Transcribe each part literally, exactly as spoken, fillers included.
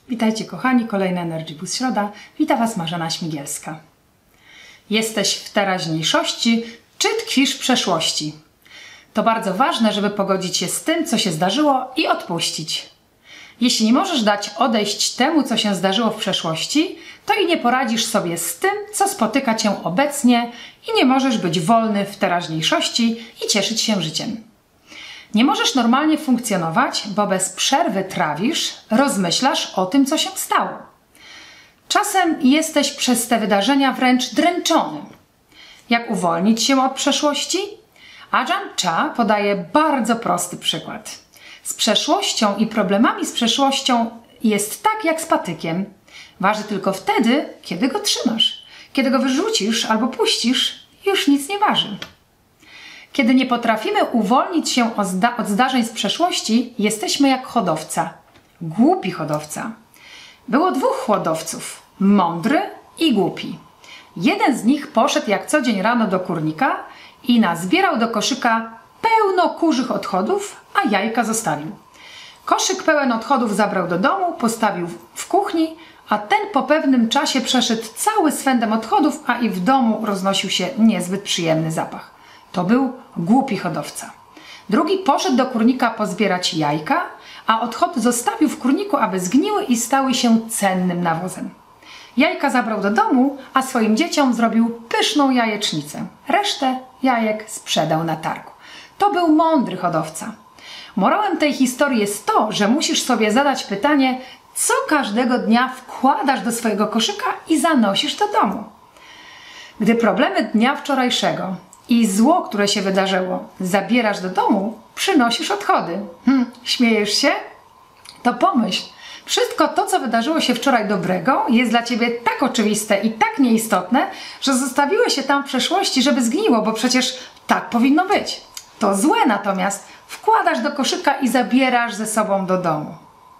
Witajcie kochani, kolejny Energy Boost Środa. Wita Was Marzena Śmigielska. Jesteś w teraźniejszości, czy tkwisz w przeszłości? To bardzo ważne, żeby pogodzić się z tym, co się zdarzyło i odpuścić. Jeśli nie możesz dać odejść temu, co się zdarzyło w przeszłości, to i nie poradzisz sobie z tym, co spotyka Cię obecnie i nie możesz być wolny w teraźniejszości i cieszyć się życiem. Nie możesz normalnie funkcjonować, bo bez przerwy trawisz, rozmyślasz o tym, co się stało. Czasem jesteś przez te wydarzenia wręcz dręczony. Jak uwolnić się od przeszłości? Ajahn Chah podaje bardzo prosty przykład. Z przeszłością i problemami z przeszłością jest tak jak z patykiem. Waży tylko wtedy, kiedy go trzymasz. Kiedy go wyrzucisz albo puścisz, już nic nie waży. Kiedy nie potrafimy uwolnić się od zdarzeń z przeszłości, jesteśmy jak hodowca. Głupi hodowca. Było dwóch hodowców. Mądry i głupi. Jeden z nich poszedł jak co dzień rano do kurnika i nazbierał do koszyka pełno kurzych odchodów, a jajka zostawił. Koszyk pełen odchodów zabrał do domu, postawił w kuchni, a ten po pewnym czasie przeszedł cały swędem odchodów, a i w domu roznosił się niezbyt przyjemny zapach. To był głupi hodowca. Drugi poszedł do kurnika pozbierać jajka, a odchody zostawił w kurniku, aby zgniły i stały się cennym nawozem. Jajka zabrał do domu, a swoim dzieciom zrobił pyszną jajecznicę. Resztę jajek sprzedał na targu. To był mądry hodowca. Morałem tej historii jest to, że musisz sobie zadać pytanie, co każdego dnia wkładasz do swojego koszyka i zanosisz do domu. Gdy problemy dnia wczorajszego i zło, które się wydarzyło, zabierasz do domu, przynosisz odchody. Hm, śmiejesz się? To pomyśl, wszystko to, co wydarzyło się wczoraj dobrego, jest dla Ciebie tak oczywiste i tak nieistotne, że zostawiłeś się tam w przeszłości, żeby zgniło, bo przecież tak powinno być. To złe natomiast wkładasz do koszyka i zabierasz ze sobą do domu.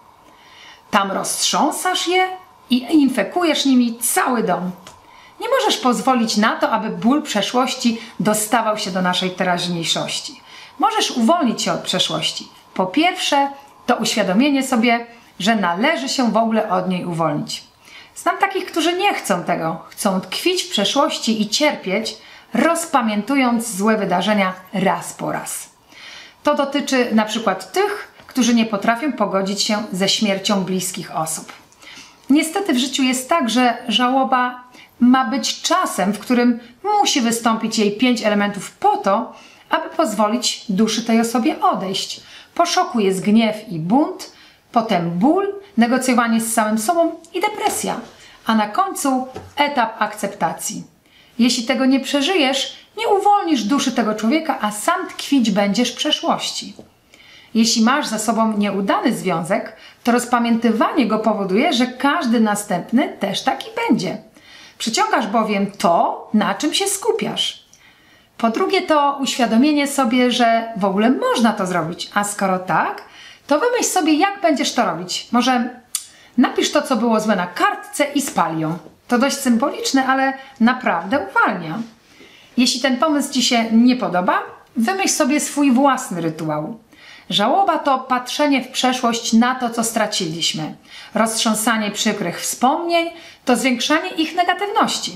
Tam roztrząsasz je i infekujesz nimi cały dom. Nie możesz pozwolić na to, aby ból przeszłości dostawał się do naszej teraźniejszości. Możesz uwolnić się od przeszłości. Po pierwsze, to uświadomienie sobie, że należy się w ogóle od niej uwolnić. Znam takich, którzy nie chcą tego. Chcą tkwić w przeszłości i cierpieć, rozpamiętując złe wydarzenia raz po raz. To dotyczy na przykład tych, którzy nie potrafią pogodzić się ze śmiercią bliskich osób. Niestety w życiu jest tak, że żałoba ma być czasem, w którym musi wystąpić jej pięć elementów po to, aby pozwolić duszy tej osobie odejść. Po szoku jest gniew i bunt, potem ból, negocjowanie z samym sobą i depresja, a na końcu etap akceptacji. Jeśli tego nie przeżyjesz, nie uwolnisz duszy tego człowieka, a sam tkwić będziesz w przeszłości. Jeśli masz za sobą nieudany związek, to rozpamiętywanie go powoduje, że każdy następny też taki będzie. Przyciągasz bowiem to, na czym się skupiasz. Po drugie to uświadomienie sobie, że w ogóle można to zrobić, a skoro tak, to wymyśl sobie, jak będziesz to robić. Może napisz to, co było złe na kartce i spal ją. To dość symboliczne, ale naprawdę uwalnia. Jeśli ten pomysł Ci się nie podoba, wymyśl sobie swój własny rytuał. Żałoba to patrzenie w przeszłość na to, co straciliśmy. Roztrząsanie przykrych wspomnień to zwiększanie ich negatywności.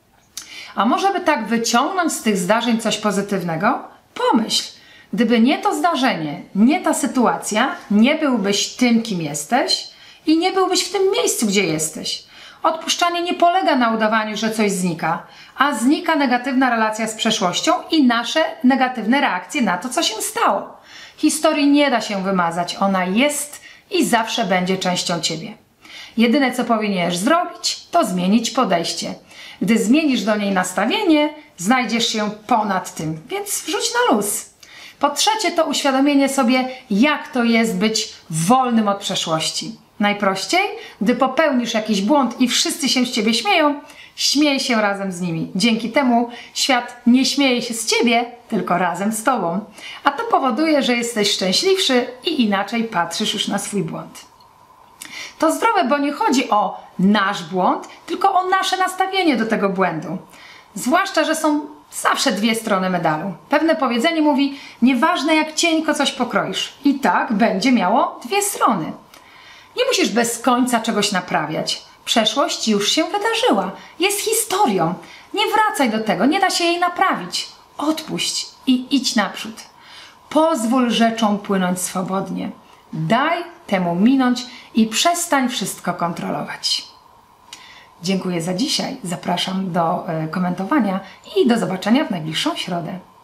A może by tak wyciągnąć z tych zdarzeń coś pozytywnego? Pomyśl, gdyby nie to zdarzenie, nie ta sytuacja, nie byłbyś tym, kim jesteś i nie byłbyś w tym miejscu, gdzie jesteś. Odpuszczanie nie polega na udawaniu, że coś znika, a znika negatywna relacja z przeszłością i nasze negatywne reakcje na to, co się stało. Historii nie da się wymazać, ona jest i zawsze będzie częścią Ciebie. Jedyne, co powinieneś zrobić, to zmienić podejście. Gdy zmienisz do niej nastawienie, znajdziesz się ponad tym, więc wrzuć na luz. Po trzecie to uświadomienie sobie, jak to jest być wolnym od przeszłości. Najprościej, gdy popełnisz jakiś błąd i wszyscy się z Ciebie śmieją, śmiej się razem z nimi. Dzięki temu świat nie śmieje się z Ciebie, tylko razem z Tobą. A to powoduje, że jesteś szczęśliwszy i inaczej patrzysz już na swój błąd. To zdrowe, bo nie chodzi o nasz błąd, tylko o nasze nastawienie do tego błędu. Zwłaszcza, że są zawsze dwie strony medalu. Pewne powiedzenie mówi, nieważne jak cienko coś pokroisz, i tak będzie miało dwie strony. Nie musisz bez końca czegoś naprawiać. Przeszłość już się wydarzyła. Jest historią. Nie wracaj do tego, nie da się jej naprawić. Odpuść i idź naprzód. Pozwól rzeczom płynąć swobodnie. Daj temu minąć i przestań wszystko kontrolować. Dziękuję za dzisiaj. Zapraszam do komentowania i do zobaczenia w najbliższą środę.